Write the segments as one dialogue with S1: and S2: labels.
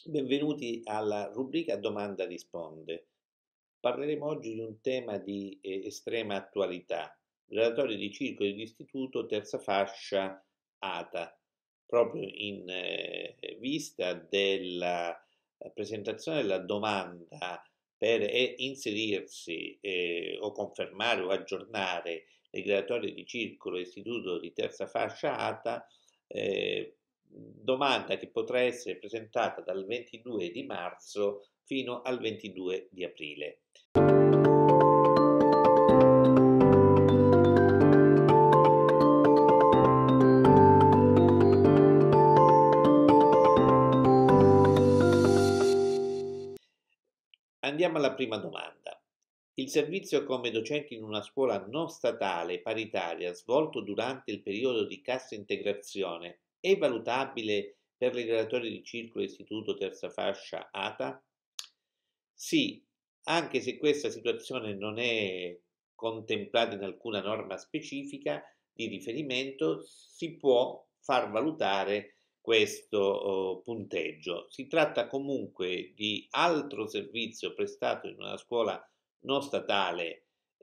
S1: Benvenuti alla rubrica Domanda risponde. Parleremo oggi di un tema di estrema attualità, graduatorie di circolo e di istituto terza fascia ATA, proprio in vista della presentazione della domanda per inserirsi o confermare o aggiornare le graduatorie di circolo e istituto di terza fascia ATA. Domanda che potrà essere presentata dal 22 di marzo fino al 22 di aprile. Andiamo alla prima domanda. Il servizio come docente in una scuola non statale paritaria svolto durante il periodo di cassa integrazione è valutabile per le graduatorie di circolo e istituto terza fascia ATA? Sì, anche se questa situazione non è contemplata in alcuna norma specifica di riferimento, si può far valutare questo punteggio. Si tratta comunque di altro servizio prestato in una scuola non statale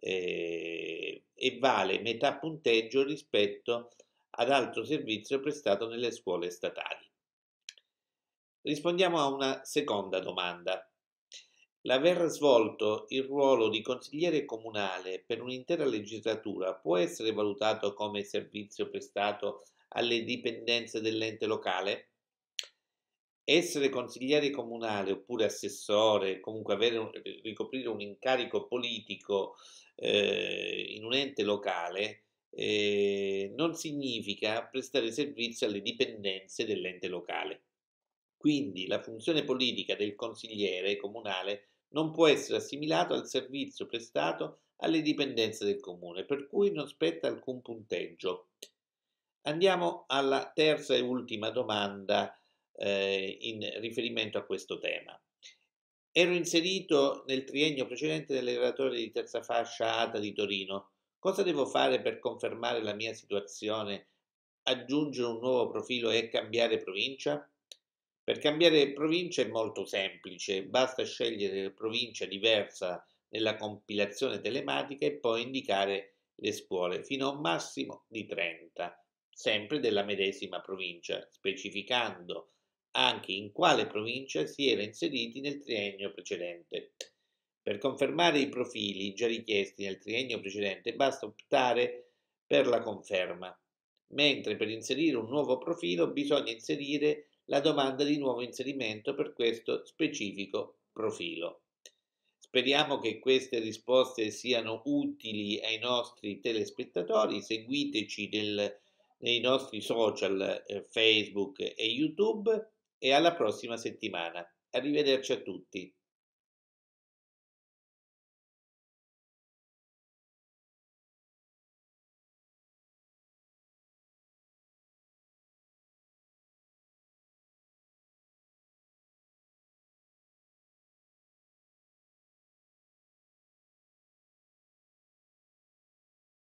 S1: e vale metà punteggio rispetto ad altro servizio prestato nelle scuole statali. Rispondiamo a una seconda domanda. L'aver svolto il ruolo di consigliere comunale per un'intera legislatura può essere valutato come servizio prestato alle dipendenze dell'ente locale? Essere consigliere comunale oppure assessore, comunque ricoprire un incarico politico in un ente locale, non significa prestare servizio alle dipendenze dell'ente locale. Quindi la funzione politica del consigliere comunale non può essere assimilato al servizio prestato alle dipendenze del comune, per cui non spetta alcun punteggio. Andiamo alla terza e ultima domanda in riferimento a questo tema. Ero inserito nel triennio precedente nelle graduatorie di terza fascia ATA di Torino. Cosa devo fare per confermare la mia situazione, aggiungere un nuovo profilo e cambiare provincia? Per cambiare provincia è molto semplice, basta scegliere provincia diversa nella compilazione telematica e poi indicare le scuole fino a un massimo di 30, sempre della medesima provincia, specificando anche in quale provincia si era inseriti nel triennio precedente. Per confermare i profili già richiesti nel triennio precedente basta optare per la conferma, mentre per inserire un nuovo profilo bisogna inserire la domanda di nuovo inserimento per questo specifico profilo. Speriamo che queste risposte siano utili ai nostri telespettatori. Seguiteci nei nostri social Facebook e YouTube e alla prossima settimana. Arrivederci a tutti.